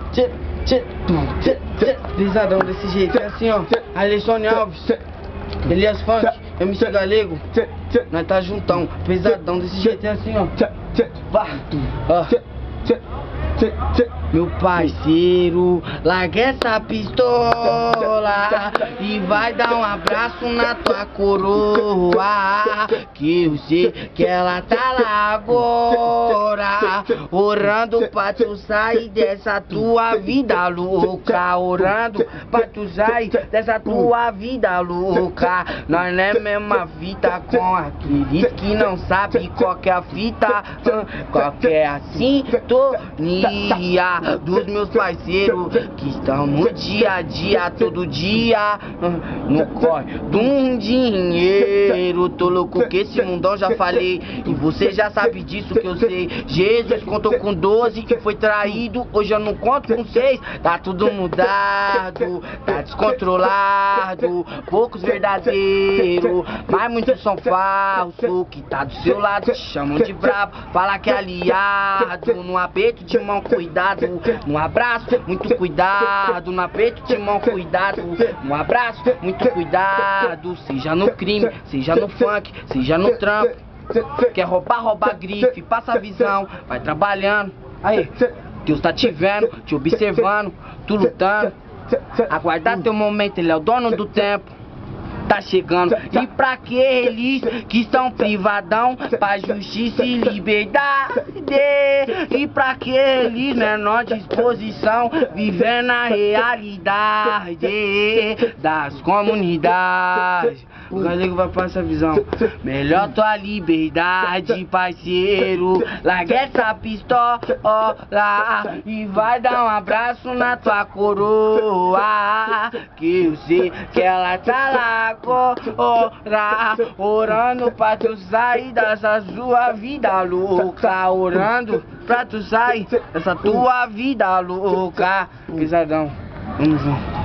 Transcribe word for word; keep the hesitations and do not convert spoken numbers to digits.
tchê, tchê, tchê, tchê. Pisadão desse jeito, é assim ó. Alexandre Alves, Elias Funk, M C Galego, nós tá juntão. Pesadão desse jeito, é assim ó. Vá, ó. Meu parceiro, larga essa pistola e vai dar um abraço na tua coroa, que eu sei que ela tá lá agora, orando pra tu sair dessa tua vida louca, orando pra tu sair dessa tua vida louca. Nós não é mesma fita com aqueles que não sabem qual que é a fita, qual que é a sintonia dos meus parceiros que estão no dia a dia, todo dia, no corre de um dinheiro. Tô louco que esse mundão já falei, e você já sabe disso que eu sei. Jesus contou com doze e foi traído, hoje eu não conto com seis. Tá tudo mudado, tá descontrolado, poucos verdadeiros, mas muitos são falsos, que tá do seu lado, te chamam de brabo, fala que é aliado, no aperto de mão cuidado, no abraço, muito cuidado, no aperto de mão, cuidado, no abraço, muito cuidado, seja no crime, seja no funk, seja no trampo. Quer roubar, rouba grife, passa a visão, vai trabalhando. Aí, Deus tá te vendo, te observando, tu lutando. Aguardar teu momento, ele é o dono do tempo. Tá chegando, e pra que eles que estão privadão, pra justiça e liberdade, e pra que eles menor disposição, vivendo a realidade das comunidades. O Galego vai passar essa visão. Melhor tua liberdade, parceiro. Larga essa pistola e vai dar um abraço na tua coroa, que eu sei que ela tá lá agora, orando pra tu sair dessa sua vida louca, orando pra tu sair dessa tua vida louca. Pesadão, vamos junto.